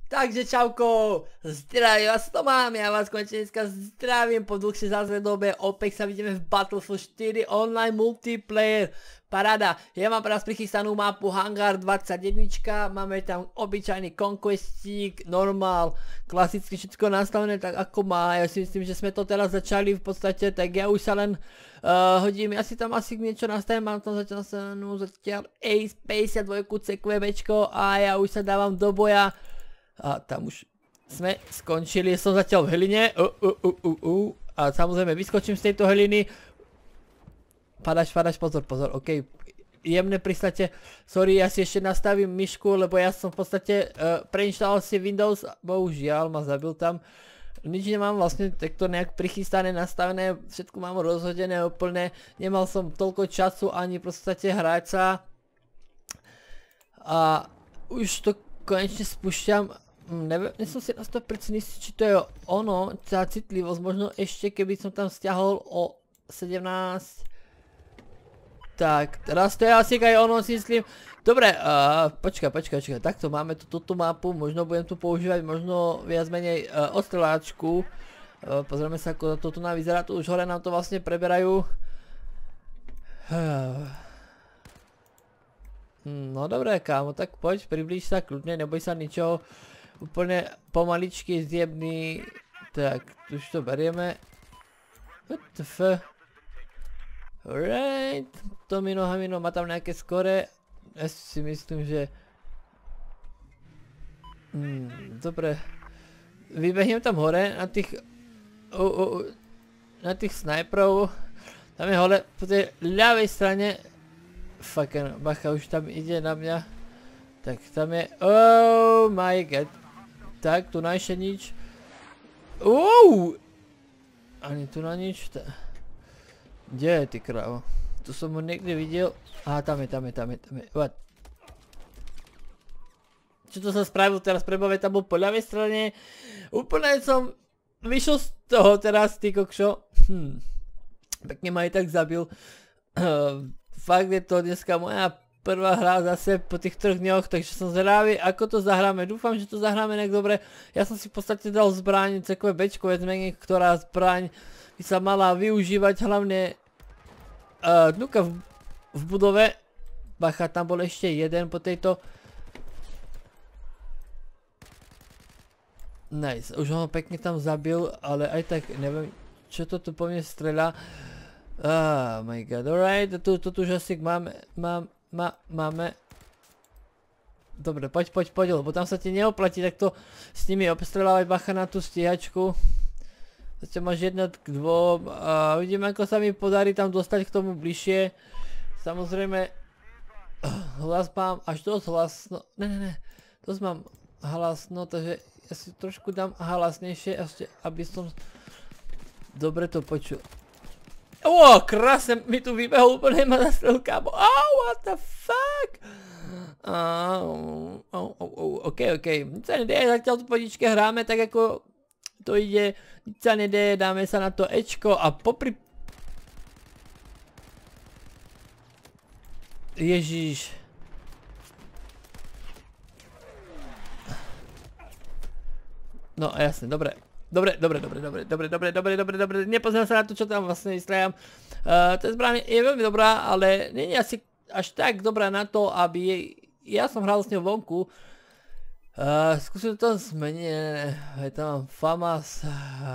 Takže čauko, zdravím vás, to mám, ja vás konečne dneska zdravím po dlhšej zase dobe, opäť sa vidíme v Battlefield 4 online multiplayer, paráda, ja mám pre vás prichystanú mapu Hangar 21, máme tam obyčajný conquestík, normál, klasicky všetko nastavené tak ako má, ja si myslím, že sme to teraz začali v podstate, tak ja už sa len hodím, ja si tam asi niečo nastavím, mám tam zatiaľ Ace 52 CQBčko a ja už sa dávam do boja. A tam už sme skončili, som zatiaľ v heline. A samozrejme vyskočím z tejto heliny. Padaš, pozor, ok. Jemné pristate. Sorry, ja si ešte nastavím myšku, lebo ja som v podstate preinštaloval si Windows. Bohužiaľ ma zabil tam. Nič nemám vlastne takto nejak prichystané, nastavené. Všetko mám rozhodené úplne. Nemal som toľko času ani v podstate hrať sa. A už to konečne spúšťam. Nie som si na 100% istý, či to je ono, tá citlivosť, možno ešte keby som tam stiahol o 17. Tak, teraz to je asi aj ono, si myslím. Dobre, počkaj, takto máme túto mapu, možno budem tu používať možno viac menej ostreláčku. Pozrieme sa, ako toto nám vyzerá, tu už hore nám to vlastne preberajú. No dobré, kámo, tak poď, priblíž sa kľudne, neboj sa ničoho. Úplne pomaličky, zjemný. Tak, už to berieme. What the f? Alright. Tomino, Hamino, má tam nejaké skore. Ja si myslím, že... Dobre. Vybehnem tam hore na tých... na tých snajperov. Tam je hore po tej ľavej strane. Fucking, bacha, už tam ide na mňa. Tak tam je... Oh my god. Tak, tu najšie nič. Ani tu na nič. Kde je ty krávo? Tu som ho niekde videl. Aha, tam je. What? Čo to som spravil teraz? Prebave tam bol po ľavej strane. Úplne som vyšiel z toho teraz, ty kokšo. Pekne ma aj tak zabil. Fakt je to dneska moja prvá hra zase po tých 3 dňoch, takže som zvedavý, ako to zahráme. Dúfam, že to zahráme nejak dobre. Ja som si v podstate dal zbraň CQBčko, ktorá zbraň by sa mala využívať hlavne dnuka v budove. Bacha, tam bol ešte jeden po tejto. Nice, už ho pekne tam zabil, ale aj tak neviem, čo to tu po mne streľa. Oh my god, alright, tu už asi máme. Dobre, poď, lebo tam sa ti neoplatí takto s nimi obstrelávať, bacha na tú stíhačku. Zatiaľ máš 1 k 2 a vidíme, ako sa mi podarí tam dostať k tomu bližšie. Samozrejme, hlas mám až dosť hlasno, dosť mám hlasno, takže ja si trošku dám hlasnejšie, aby som dobre to počul. Krásne, mi tu vybehol úplne ma zastrel kámo. What the fuck? Ok. Nic sa nedeje, zatiaľ tu podičke hráme tak ako to ide. Nic sa nedeje, dáme sa na to Ečko a popri... Ježiš. No jasne, dobre, nepozerám sa na to, čo tam vlastne vystrajam. Tá zbraň je veľmi dobrá, ale nie je asi až tak dobrá na to, aby ja som hral s ňou vonku. Skúsim to zmeniť, je tam FAMAS.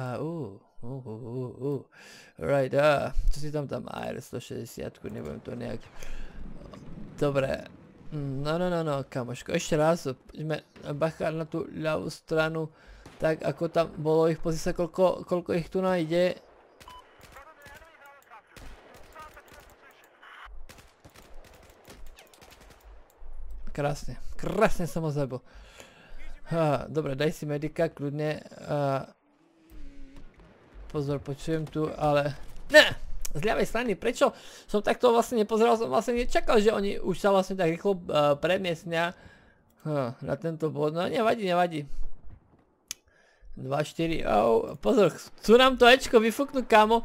Right, čo si tam AR-160, nebudem to nejak... Dobre, no, kamoško, ešte raz, poďme bacha na tú ľavú stranu. Tak ako tam bolo ich, pozri sa koľko ich tu nájde. Krásne som ho zabil. Dobre, daj si medika, kľudne. Pozor, počujem tu, ale... Ne! Z ľavej strany, prečo som takto vlastne nepozeral, som vlastne nečakal, že oni už sa vlastne tak rýchlo premiestnia na tento bod. No nevadí. 2, 4, pozor, chcú nám to Ečko vyfúknúť, kámo.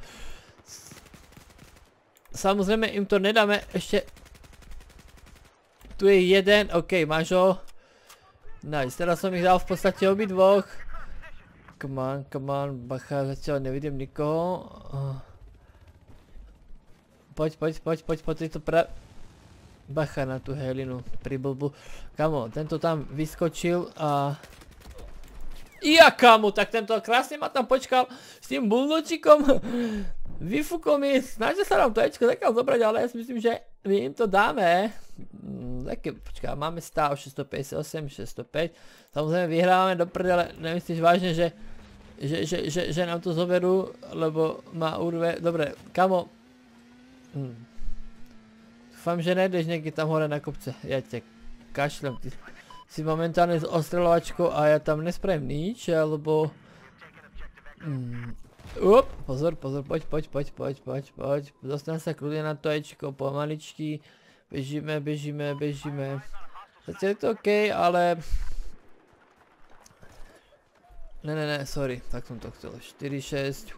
Samozrejme im to nedáme, ešte... Tu je jeden, ok, máš ho. Nice, teraz som ich dal v podstate obidvoch. Come on, bacha, zatiaľ nevidím nikoho. Poď po tejto bacha na tú helinu, priblbu. Kamo, tento tam vyskočil a... Ja kamo, tak tento krásne ma tam počkal s tým bulldočikom. Vyfúkol mi, snažil sa nám to ečko takého zobrať, ale ja si myslím, že my im to dáme. Také, počká, máme stav 658, 605. Samozrejme vyhrávame do prdele, nemyslíš vážne, že nám to zoberú, lebo ma urve. Dobre, kamo. Dúfam, že nejdeš niekde tam hore na kopce. Ja ťa kašlem, ty si momentálne s ostreľovačkou a ja tam nespravím nič, alebo... Pozor, poď. Dostanem sa kľudne na to ečko, pomaličky. Bežíme. Zatiaľ je to OK, ale... Ne, sorry, tak som to chcel. 4,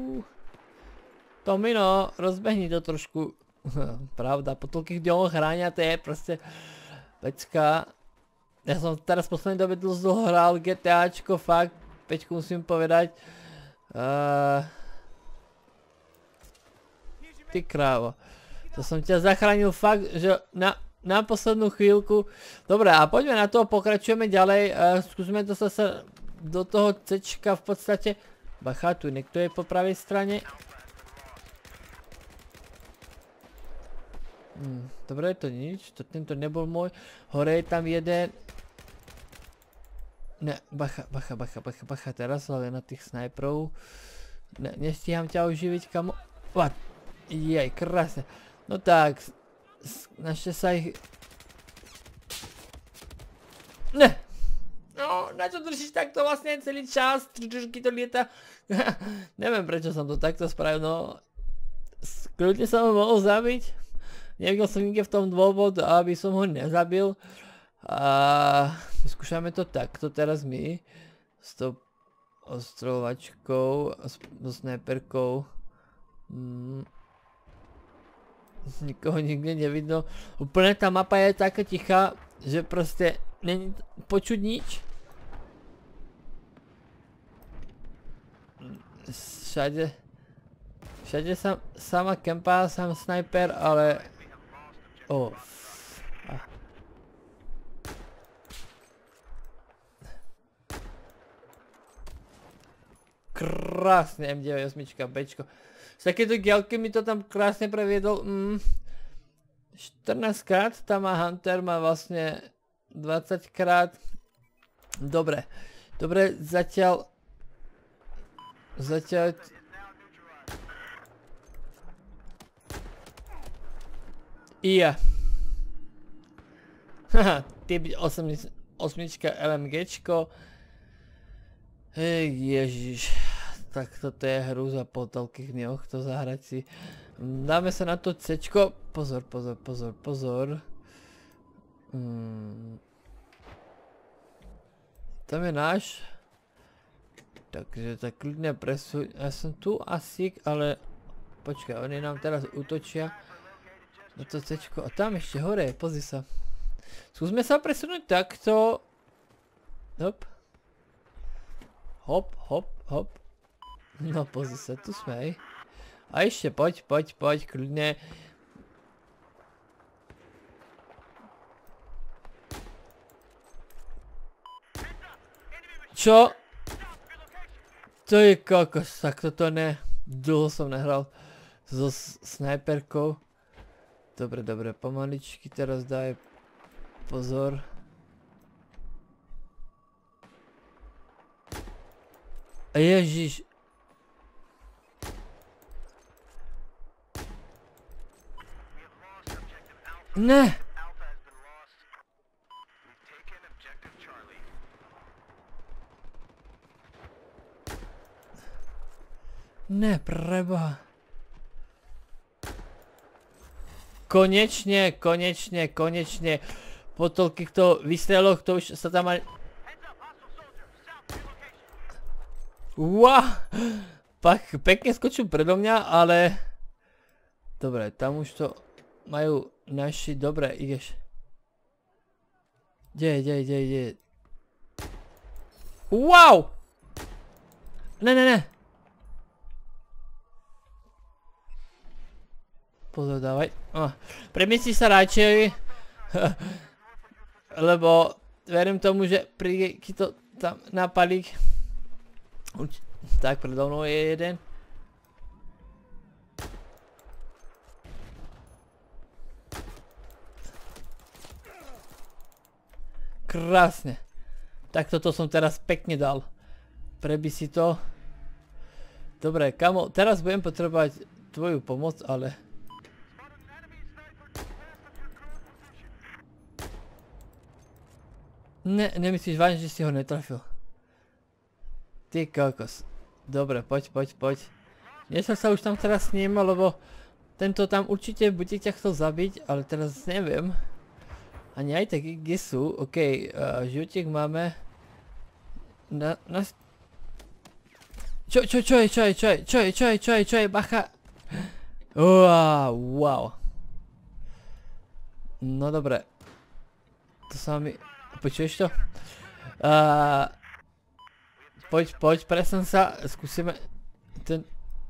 6, Tomino, rozbehni to trošku. Pravda, po toľkých dňoch hrania to je proste... Pecka. Ja som teraz v poslednej dobe dlho hral GTAčko, fakt, Peťku musím povedať. Ty krávo. To som ťa zachránil fakt, že na poslednú chvíľku. Dobre, a poďme na to, pokračujeme ďalej. Skúsme dostať sa do toho C-čka v podstate. Bacha, tu niekto je po pravej strane. Dobre, to nič, tento nebol môj. Hore je tam jeden. Ne, bacha, teraz hlavne na tých snajperov. Nestíham ťa oživiť, kamo. What? Jej, krásne. No tak, snažte sa ich... Ne! No, na čo držíš takto vlastne celý čas? Keď to lieta? Neviem, prečo som to takto spravil, no... Kľudne som ho mohol zabiť. Nevidel som nikde v tom dôvod, aby som ho nezabil. A vyskúšame to takto teraz my. S tou ostrovačkou, s snajperkou. Nikoho nikde nevidno. Úplne tá mapa je taká tichá, že proste není počuť nič. Všade sama kempa, sám snajper, ale... Krásne M98 Bčko. Z takéto gielky mi to tam krásne previedol. 14 krát, tam má Hunter, má vlastne 20 krát. Dobre, zatiaľ... Haha, typ 8 LMGčko. Hej, ježiš, tak toto je hrúza po toľkých dňoch to zahrať si. Dáme sa na to C-čko, pozor. Tam je náš. Takže tak kľudne presuň, ja som tu asi, ale počkaj, oni nám teraz útočia na to C-čko a tam ešte hore, pozri sa. Skúsme sa presunúť takto. Hop. No pozri sa, tu sme, hej. A ešte poď, kľudne. Čo? To je kokos, tak toto ne. Dlho som nehral so snajperkou. Dobre, pomaličky teraz daj pozor. Ježiš. Ne. Ne, preba. Konečne. Po toľkýchto výstreloch to už sa tam aj... Pekne skočil predo mňa, ale... Dobre, tam už to majú naši... Dobre, ideš. Kde? Wow! Ne, ne, ne. Pozor, dávaj. Premiesni sa radšej. Lebo verím tomu, že príde ti to tam napalík. Tak, predo mnou je jeden. Krásne. Tak toto som teraz pekne dal. Prebi si to. Dobre, kamo, teraz budem potrebovať tvoju pomoc, ale... Ne, nemyslíš vážne, že si ho netrafil. Ty kokos. Dobre, poď. Nie som sa už tam teraz snímal, lebo tento tam určite bude ťa chcel zabiť, ale teraz neviem. Ani aj tak, kde sú? OK, životiek máme. Čo je, bacha? Wow. No dobre. To sa mi... Počuješ to? Poď, presen sa, skúsime ten...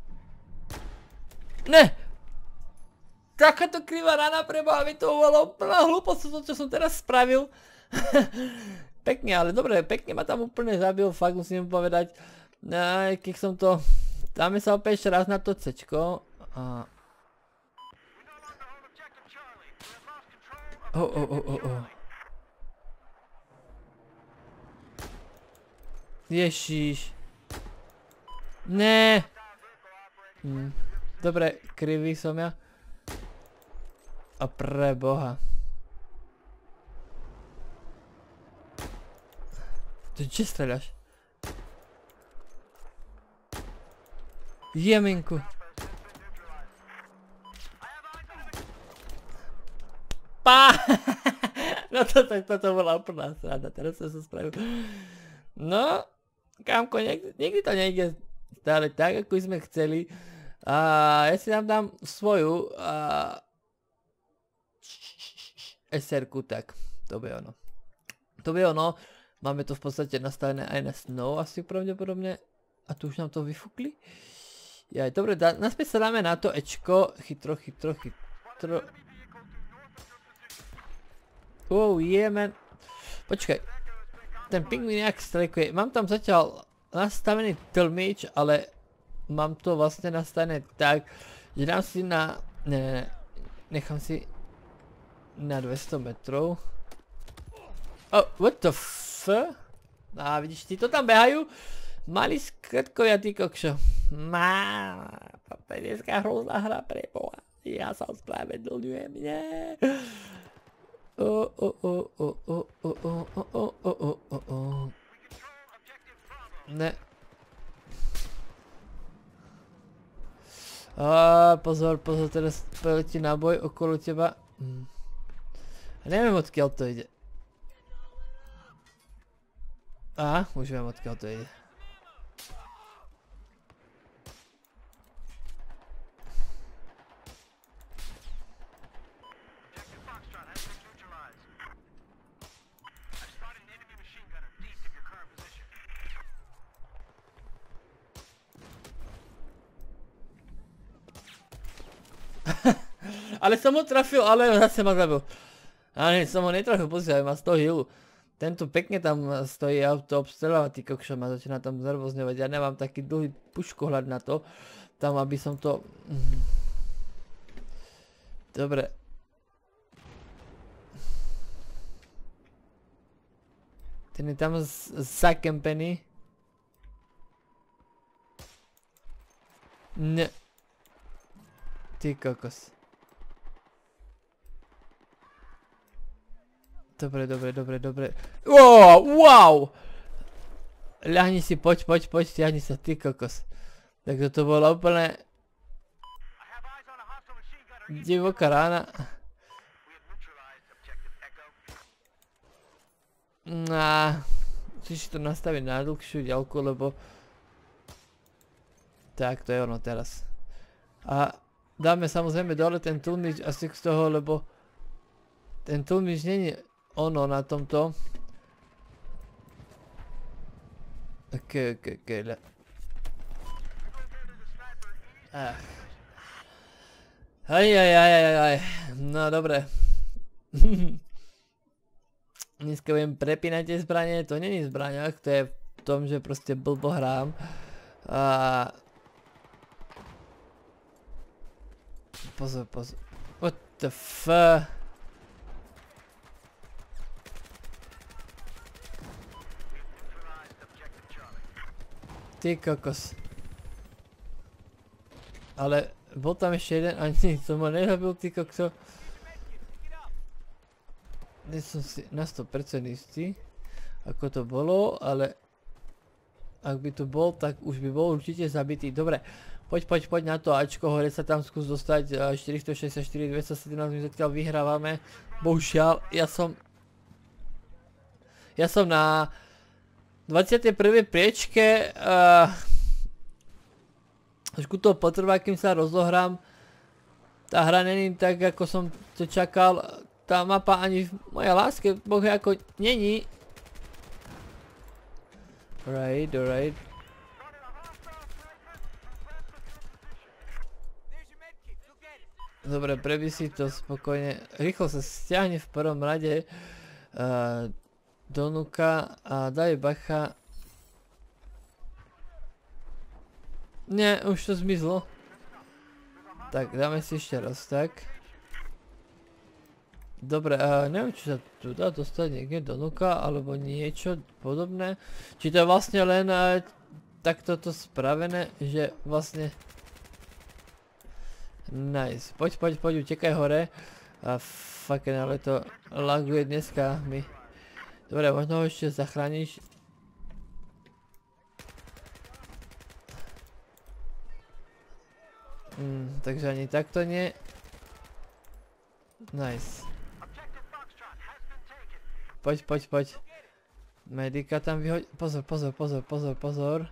Ne! Takáto krivá rana preboha, mi to bolo úplná hlúposť, to čo som teraz spravil. Pekne, ale dobre, pekne ma tam úplne zabil, fakt musím povedať. Keď som to... Dáme sa opäť ešte raz na to C-čko. Ježiš. Ne. Dobre, krivý som ja. A preboha. Ty či streľaš? Jeminku. Pá! No toto bola úplná sranda, teraz som sa spravil. No, kámko, niekdy to nejde stále tak, ako sme chceli. Ja si tam dám svoju SR-ku, tak to bude ono. Máme to v podstate nastavené aj na snow asi pravdepodobne. A tu už nám to vyfúkli. Jaj, dobre, naspäť sa dáme na to Ečko. Chytro. Oh, yeah, man. Počkaj. Ten pingvín nejak strajkuje. Mám tam zatiaľ nastavený tlmič, ale mám to vlastne nastavené tak, že dám si na... Ne, nechám si na 200 metrov. Oh, what the f? Vidíš, tí to tam behajú. Malí skratkovia, ty kokšo. Toto je dneska hrozná hra preboha. Ja sa ospravedlňujem, nie. Ne. Pozor, teraz preletí náboj okolo teba. Neviem, odkiaľ to ide. Už viem, odkiaľ to ide. Ale som ho trafil, ale zase ma zabil. Ale som ho netrafil, pozri, má 100 healu. Tento pekne tam stojí a to obstreľovať, ty kokšo, ma začína tam znervozňovať. Ja nemám taký dlhý puškohľad na to. Tam, aby som to... Dobre. Ten je tam zakempený. Ne. Ty kokos. Dobre. Wow! Ľahni si, poď, stiahni sa, ty kokos. Tak toto bola úplne... divoká rána. Musíš si to nastaviť na dlhšiu ďalku, lebo... Tak, to je ono teraz. A dáme samozrejme dole ten tlmič asi z toho, lebo... Ten tlmič není ono na tomto. Ok. Aj. No dobre. Dneska budem prepínať tie zbranie, to není v zbraniach, to je v tom, že proste blbo hrám. Pozor. What the fuck? Ty kokos. Ale bol tam ešte jeden, ani som ho nezabil, ty kokso. Nie som si na 100% istý, ako to bolo, ale ak by to bol, tak už by bol určite zabitý. Dobre, poď na to Ačko, hore sa tam skús dostať, 464, 217, my zatiaľ vyhrávame. Bohužiaľ, ja som na 21. priečke, trošku to potrvá, kým sa rozohrám. Tá hra není tak, ako som to čakal. Tá mapa ani v mojej láske bohe ako není. Alright. Dobre, prebí si to spokojne. Rýchlo sa stiahne v prvom rade do nuka a daj bacha. Nie, už to zmizlo. Tak, dáme si ešte raz tak. Dobre, neviem, či sa tu dá dostať niekde do nuka, alebo niečo podobné. Či to je vlastne len takto to spravené, že vlastne... Nice, poď, utekaj hore. Fucking, ale to laguje dneska mi. Dobre, možno ho ešte zachrániš. Takže ani takto nie. Nice. Poď. Medika tam vyhoď. Pozor.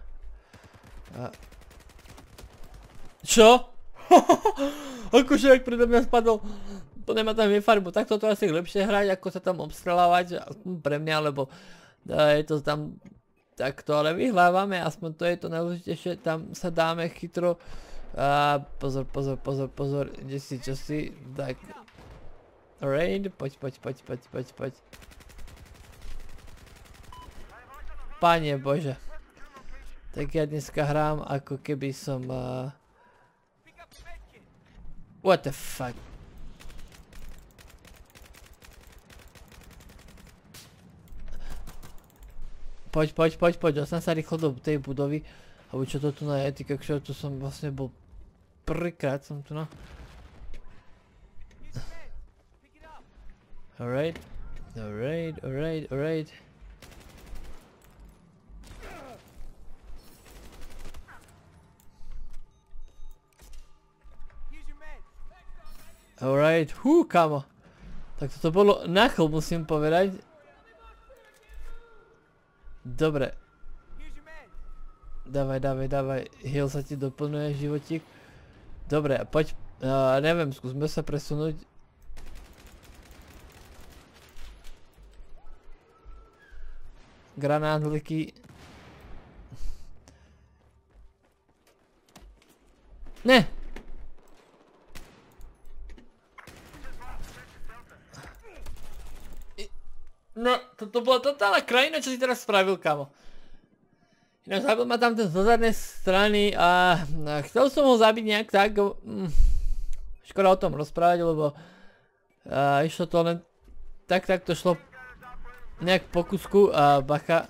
Čo? Akože ak predo mňa spadol. To nemá tam farbu. Takto to asi lepšie hrať, ako sa tam obstrelávať. Pre mňa, lebo je to tam takto. Ale vyhrávame, aspoň to je to najdôležitejšie. Tam sa dáme chytro. Pozor. Kde si, čo si. Tak. Alright, poď. Pane Bože. Tak ja dneska hrám, ako keby som... What the fuck? Poď, dostan sa rýchlo do tej budovy. Alebo čo to tu na je, čo tu som vlastne bol prvýkrát som tu na... Alright. Alright, kámo. Tak toto bolo nachl, musím povedať. Dobre. Dávaj. Heal sa ti doplňuje životík. Dobre, poď. Neviem, skúsme sa presunúť. Granátliky. Ne! No, toto bola totálna krajina, čo si teraz spravil, kamo. Ináč zabil ma tam ten zo zadnej strany a chcel som ho zabiť nejak tak. Škoda o tom rozprávať, lebo išlo to len tak to šlo nejak po kusku a bacha.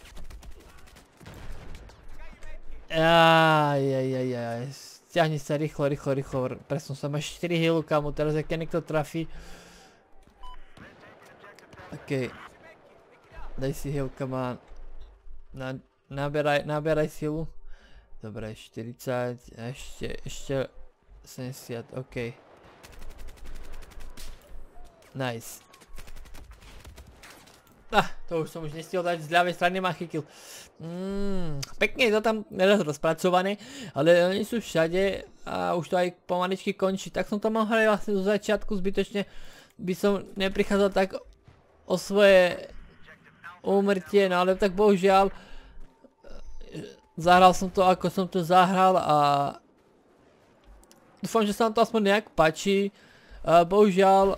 Stiahni sa rýchlo, presun sa, máš 4 healu, kamo, teraz ak ťa niekto trafí. OK. Daj si heal, come on. Naberaj silu. Dobre, 40, ešte 70, OK. Nice. To už som nestihol dať z ľavej strany, ma chytil. Pekne je to tam rozpracované, ale oni sú všade a už to aj pomaličky končí. Tak som to mal hrať vlastne zo začiatku, zbytočne by som neprichádzal tak o svoje úmrtie, no ale tak bohužiaľ zahral som to ako som to zahral a dúfam, že sa vám to aspoň nejak páči. Bohužiaľ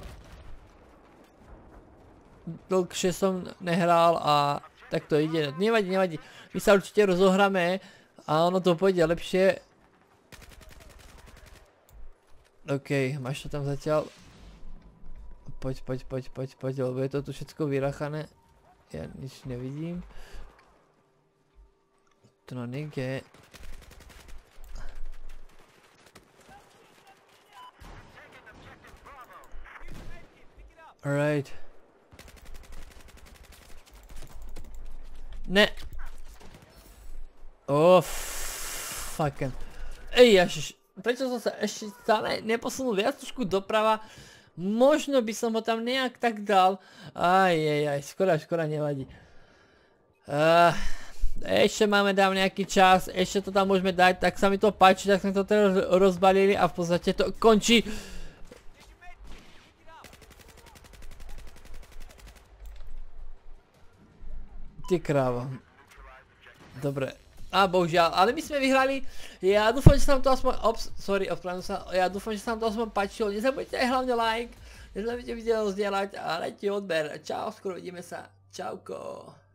dlhšie som nehral a tak to ide. Nevadí, nevadí. My sa určite rozohráme a ono to pôjde lepšie. OK, máš to tam zatiaľ. Poď, lebo je to tu všetko vyrachané. Ja nič nevidím. To no niekde. Alright. Ne. Oh, fucking. Ježiš. Prečo som sa ešte stále neposunul viac trošku doprava? Možno by som ho tam nejak tak dal. Škoda, nevadí. Ešte máme tam nejaký čas, ešte to tam môžeme dať, tak sa mi to páči, tak sme to teraz rozbalili a v podstate to končí. Ty krávo. Dobre. Bohužiaľ, ale my sme vyhrali. Ja dúfam, že sa vám to aspoň... Ja dúfam, že sa vám to aspoň páčilo. Nezabudnite aj hlavne like. Nezabudnite video zdieľať a dajte odber. Čau, skoro vidíme sa. Čauko.